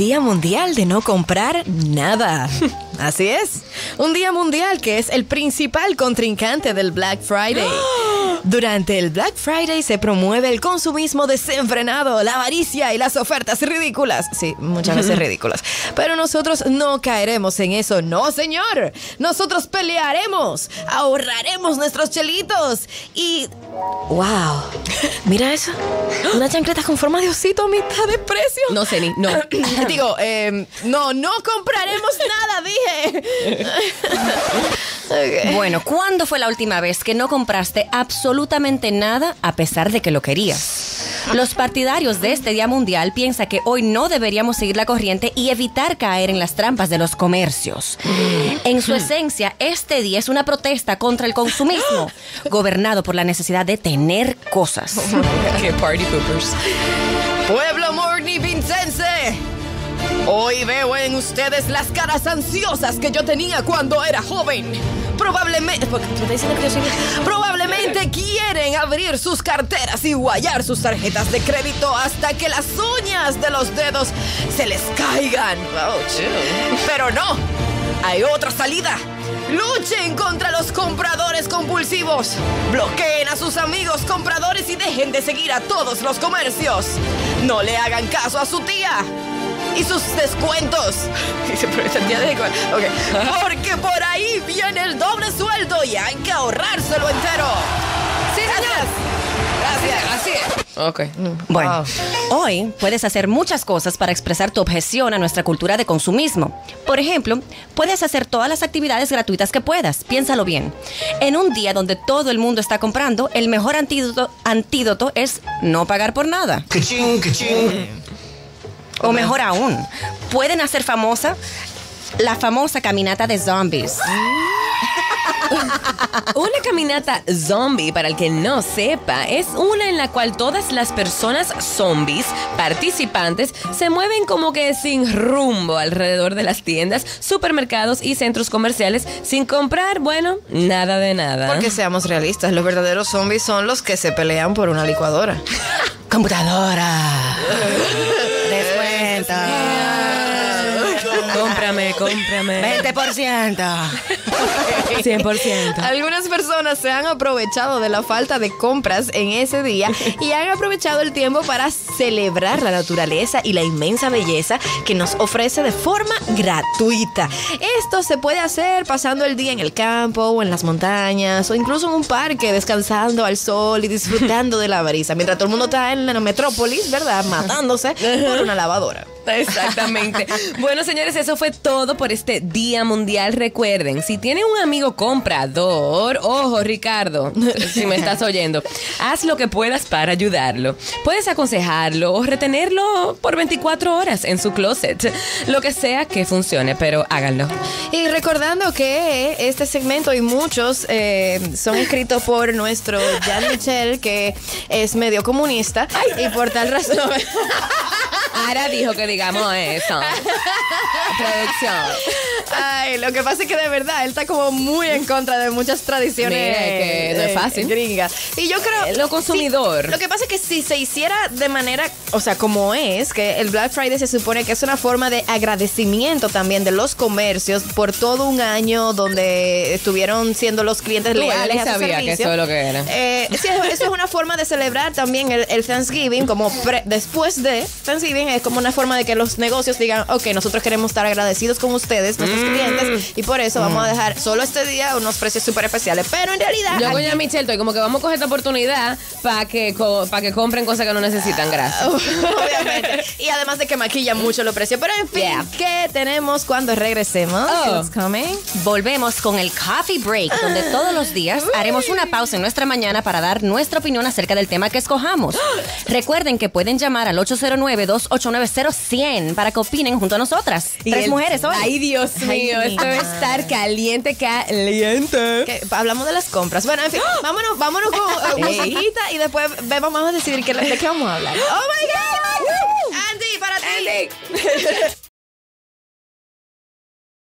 Día Mundial de no comprar nada. Así es, un día mundial que es el principal contrincante del Black Friday. Durante el Black Friday se promueve el consumismo desenfrenado, la avaricia y las ofertas ridículas. Sí, muchas veces ridículas. Pero nosotros no caeremos en eso, no señor. Nosotros pelearemos, ahorraremos nuestros chelitos y... ¡Wow! Mira eso. Una chancleta con forma de osito a mitad de precio. No, Ceni, no. Digo, no compraremos nada, dije. Okay. Bueno, ¿cuándo fue la última vez que no compraste absolutamente nada a pesar de que lo querías? Los partidarios de este Día Mundial piensan que hoy no deberíamos seguir la corriente y evitar caer en las trampas de los comercios. En su esencia, este día es una protesta contra el consumismo, gobernado por la necesidad de tener cosas. ¡Qué party poopers! Pueblo mornivincense, hoy veo en ustedes las caras ansiosas que yo tenía cuando era joven. Probablemente quieren abrir sus carteras y guayar sus tarjetas de crédito hasta que las uñas de los dedos se les caigan. Pero no, hay otra salida. Luchen contra los compradores compulsivos. Bloqueen a sus amigos compradores y dejen de seguir a todos los comercios. No le hagan caso a su tía y sus descuentos. Porque por ahí viene el doble sueldo y hay que ahorrárselo entero. Sí, señor. Gracias. Así es. Ok. Bueno, hoy puedes hacer muchas cosas para expresar tu objeción a nuestra cultura de consumismo. Por ejemplo, puedes hacer todas las actividades gratuitas que puedas. Piénsalo bien. En un día donde todo el mundo está comprando, el mejor antídoto es no pagar por nada. ¡Cachín, cachín! O mejor aún, pueden hacer la famosa caminata de zombies. Una caminata zombie, para el que no sepa, es una en la cual todas las personas zombies participantes se mueven como que sin rumbo alrededor de las tiendas, supermercados y centros comerciales sin comprar, bueno, nada de nada. Porque seamos realistas, los verdaderos zombies son los que se pelean por una licuadora. Computadora. Descuento. Cómprame. 20%. 100%. Algunas personas se han aprovechado de la falta de compras en ese día y han aprovechado el tiempo para celebrar la naturaleza y la inmensa belleza que nos ofrece de forma gratuita. Esto se puede hacer pasando el día en el campo o en las montañas o incluso en un parque descansando al sol y disfrutando de la brisa mientras todo el mundo está en la metrópolis, ¿verdad? Matándose por una lavadora. Exactamente. Bueno, señores, eso fue todo por este Día Mundial. Recuerden, si tienen un amigo comprador, ojo, Ricardo, si me estás oyendo, haz lo que puedas para ayudarlo. Puedes aconsejarlo o retenerlo por 24 horas en su closet. Lo que sea que funcione, pero háganlo. Y recordando que este segmento y muchos son escritos por nuestro Jan Michel, que es medio comunista. Y por tal razón... Ara dijo que digamos eso. Producción. Ay, lo que pasa es que de verdad él está como muy en contra de muchas tradiciones. Mira, que no es fácil. Gringas. Y yo creo... Lo consumidor. Sí, lo que pasa es que si se hiciera de manera, o sea, como es, que el Black Friday se supone que es una forma de agradecimiento también de los comercios por todo un año donde estuvieron siendo los clientes leales a su sabía servicio. que eso es lo que era. Sí, eso es una forma de celebrar también el Thanksgiving, como después de Thanksgiving es como una forma de que los negocios digan, ok, nosotros queremos estar agradecidos con ustedes, nuestros clientes, y por eso vamos a dejar solo este día unos precios súper especiales, pero en realidad... Yo con Michelle estoy como que vamos a coger esta oportunidad para que compren cosas que no necesitan, gracias. Obviamente. Y además de que maquillan mucho los precios. Pero en fin, ¿qué tenemos cuando regresemos? What's coming? Volvemos con el Coffee Break, donde todos los días haremos una pausa en nuestra mañana para dar nuestra opinión acerca del tema que escojamos. Recuerden que pueden llamar al 809-289-0100 para que opinen junto a nosotras. Tres mujeres hoy. Ay, Dios mío, esto debe estar caliente. Hablamos de las compras. Bueno, en fin, vámonos con musiquita y después vamos a decidir de qué vamos a hablar. ¡Oh, my God! Andy, para ti.